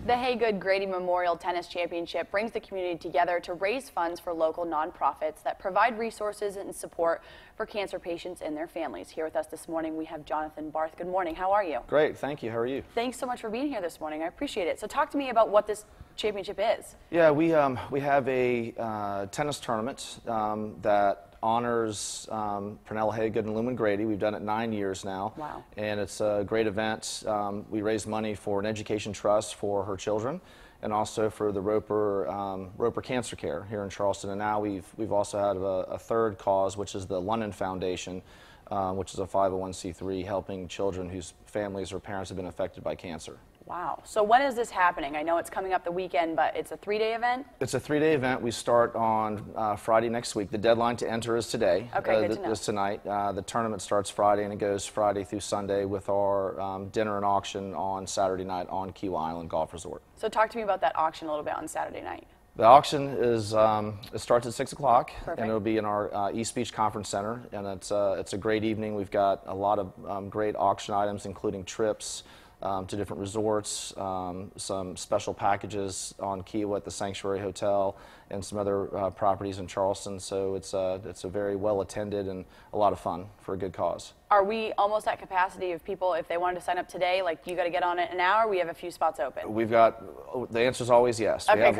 The Haygood Grady Memorial Tennis Championship brings the community together to raise funds for local nonprofits that provide resources and support for cancer patients and their families. Here with us this morning, we have Jonathan Barth. Good morning. How are you? Great. Thank you. How are you? Thanks so much for being here this morning. I appreciate it. So talk to me about what this championship is. Yeah, we have a tennis tournament that honors Pernell Haygood and Lumen Grady. We've done it 9 years now. Wow. And it's a great event. We raise money for an education trust for her children and also for the Roper Cancer Care here in Charleston. And now we've also had a third cause, which is the London Foundation, which is a 501c3 helping children whose families or parents have been affected by cancer. Wow. So when is this happening? I know it's coming up the weekend, but it's a 3-day event? It's a 3-day event. We start on Friday next week. The deadline to enter is today. Okay, good to know. Is tonight. The tournament starts Friday and it goes Friday through Sunday with our dinner and auction on Saturday night on Kiawah Island Golf Resort. So talk to me about that auction a little bit on Saturday night. The auction is it starts at 6 o'clock, Perfect. and it'll be in our East Beach Conference Center, and it's a great evening. We've got a lot of great auction items, including trips to different resorts, some special packages on Kiawah at the Sanctuary Hotel, and some other properties in Charleston. So it's a very well attended and a lot of fun for a good cause. Are we almost at capacity of people, if they wanted to sign up today, like you got to get on it an hour, we have a few spots open? We've got, the answer is always yes. Okay,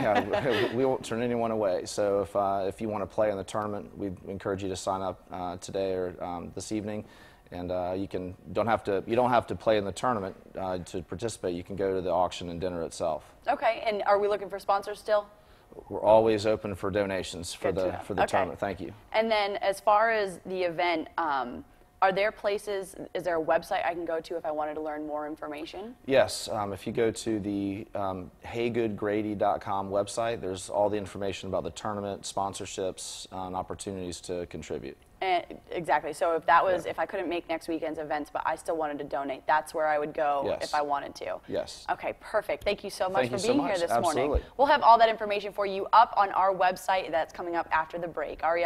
We won't turn anyone away. So if you want to play in the tournament, we encourage you to sign up today or this evening. And you don't have to play in the tournament to participate. You can go to the auction and dinner itself. Okay, and are we looking for sponsors still? We're always open for donations for the Okay. tournament. Thank you. And then as far as the event, are there places, is there a website I can go to if I wanted to learn more information? Yes, if you go to the haygoodgrady.com website, there's all the information about the tournament, sponsorships, and opportunities to contribute. Exactly. So if that was, if I couldn't make next weekend's events, but I still wanted to donate, that's where I would go Yes. if I wanted to. Yes. Okay, perfect. Thank you so much Thank for you so being much. here this Absolutely. morning. We'll have all that information for you up on our website that's coming up after the break. Ariel